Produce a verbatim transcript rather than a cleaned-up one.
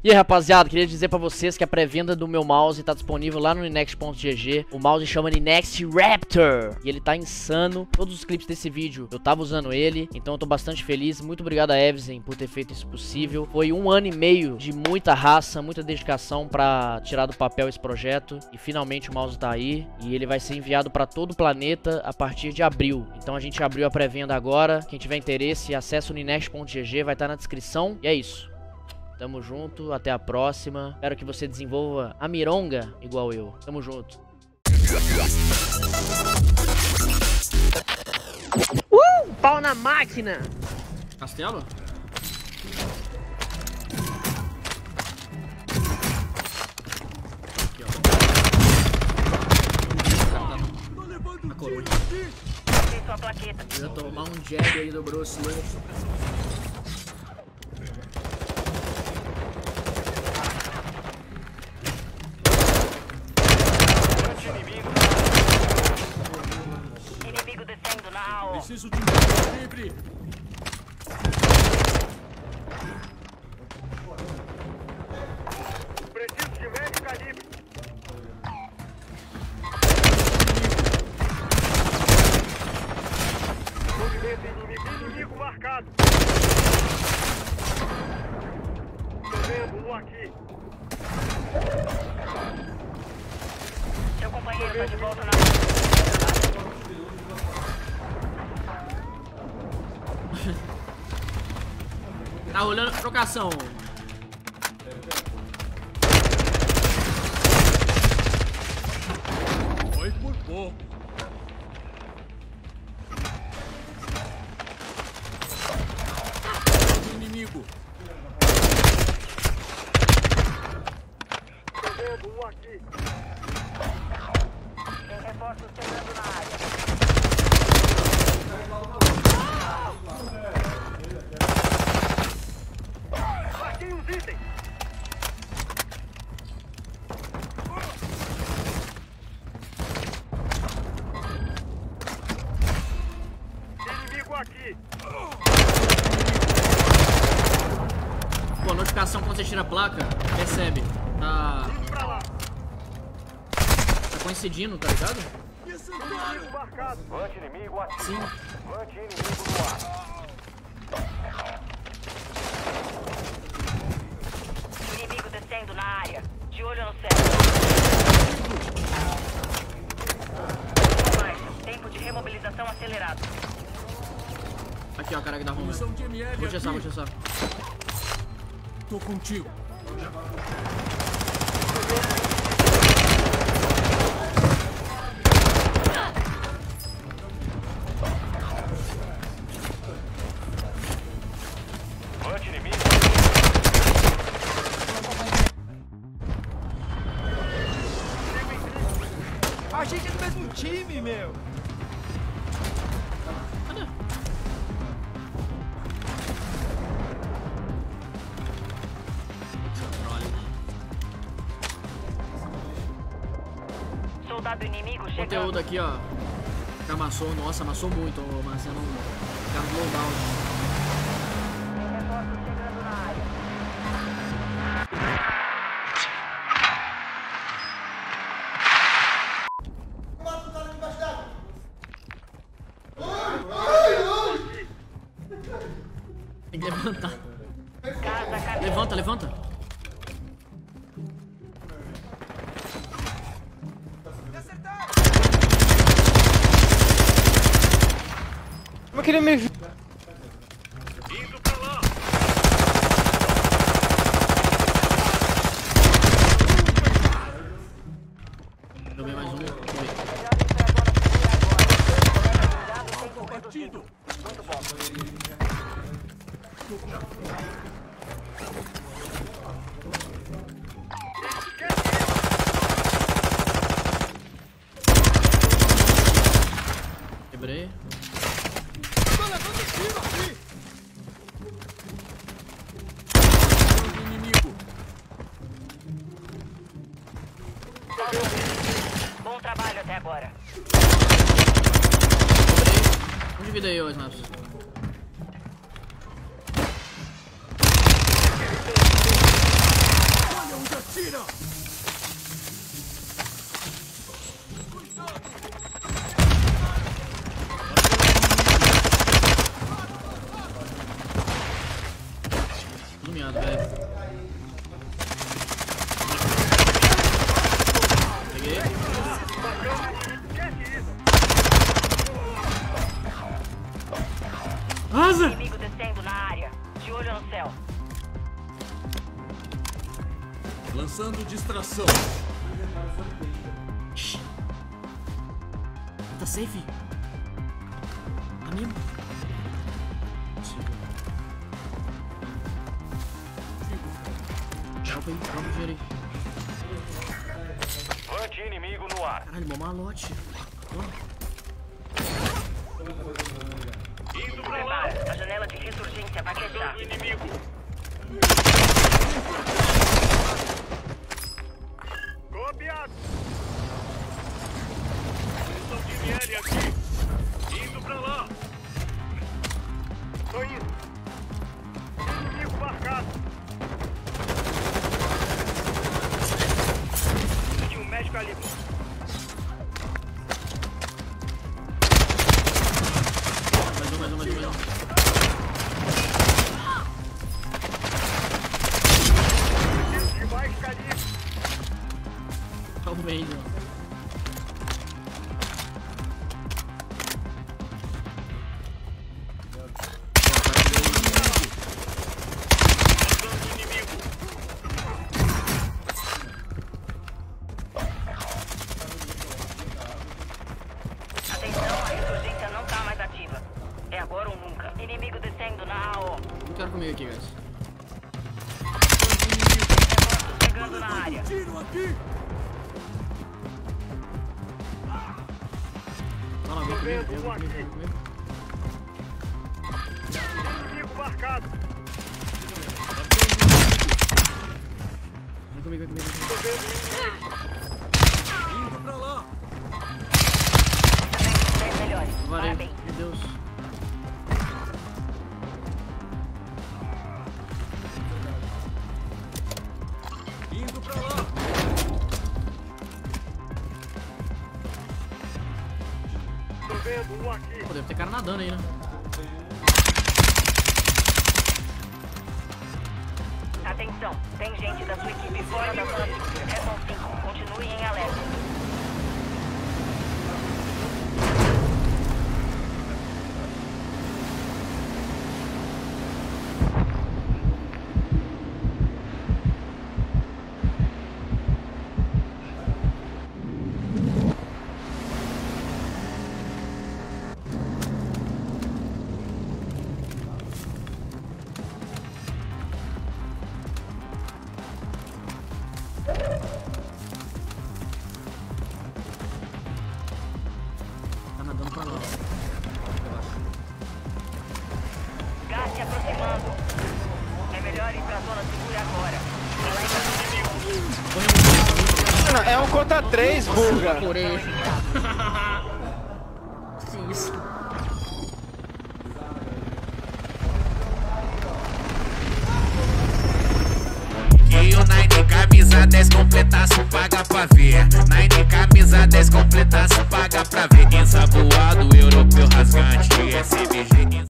E aí, rapaziada, queria dizer pra vocês que a pré-venda do meu mouse tá disponível lá no Ninext ponto G G. O mouse chama Ninext Raptor e ele tá insano. Todos os clipes desse vídeo eu tava usando ele, então eu tô bastante feliz. Muito obrigado a Evzen por ter feito isso possível. Foi um ano e meio de muita raça, muita dedicação pra tirar do papel esse projeto. E finalmente o mouse tá aí e ele vai ser enviado pra todo o planeta a partir de abril. Então a gente abriu a pré-venda agora. Quem tiver interesse, acessa o Ninext ponto G G, vai estar na descrição. E é isso. Tamo junto, até a próxima. Espero que você desenvolva a mironga igual eu. Tamo junto. Uh! Pau na máquina! Castelo? Aqui, ó. A coroa. Eu ia tomar um jab aí do Bruce Lee. Preciso de um livre. Preciso de médio calibre. Movimento inimigo, inimigo marcado. Tô vendo um aqui. Seu companheiro tá de volta na... Tá olhando a trocação. Foi por pouco. Inimigo. Tô vendo um aqui. Tem reforços chegando na área. Aqui. Pô, notificação quando você tira a placa, percebe? Tá. Tá coincidindo, tá ligado? Vante inimigo ativo. Sim. Vante inimigo no ar. Inimigo descendo na área. De olho no céu. Tempo de remobilização acelerado. Aqui, ó, cara que dá rumo. Vou chessar, vou chessar. Tô contigo. Vante inimigo. A gente é do mesmo time, meu. Soldado inimigo chegando. Conteúdo aqui, ó. Que amassou, nossa, amassou muito, ô Marcelo. Cara do loadout. Tem reforços chegando na área. Tem que levantar. Casa, casa. Levanta, levanta. Eu queria me ajudar. Indo pra lá. Eu vi mais um. Alvo batido. Muito bom. Quebrei. Tô levando tiro aqui. Inimigo. Bom trabalho até agora. Um de vida aí, ô Snaps. miado, velho. Peguei. Asa! Inimigo descendo na área. De olho no céu. Lançando distração. Tá safe? Tá mesmo? Dropa aí, dropa o dinheiro aí. Vante inimigo no ar. Caralho, mó malote. Indo pra lá. Prepara. A janela de ressurgência vai fechar. Do inimigo. Copiado. Missão de M L aqui. Indo pra lá. Tô indo. Inimigo marcado. Tinha um médico ali. Mais um, mais um, mais um, mais um. De mais calibre. Talvez, ó. Atenção, a ressurgência não tá mais ativa. É agora ou nunca. Inimigo descendo na A O. Não quero comigo aqui, guys. Reforços chegando na área. Tiro aqui. Vai lá, vem comigo, vem comigo, vem comigo. Inimigo marcado. Vem comigo, vem comigo, vem comigo. Indo pra lá. dez melhores. Varei, Parabéns. meu Deus. Indo pra lá. Tô vendo um aqui. Pô, deve ter cara nadando aí, né? Atenção, tem gente da sua equipe fora da zona segura. Restam cinco. Continue em alerta. Tá nadando pra lá. Gás se aproximando. É melhor ir pra zona segura agora. É um contra três, burga. Porém. Que isso? E o Nine camisa dez completaço paga pra ver. Nine camisa dez completaço paga pra ver. Ensaboado, europeu rasgante, S B G.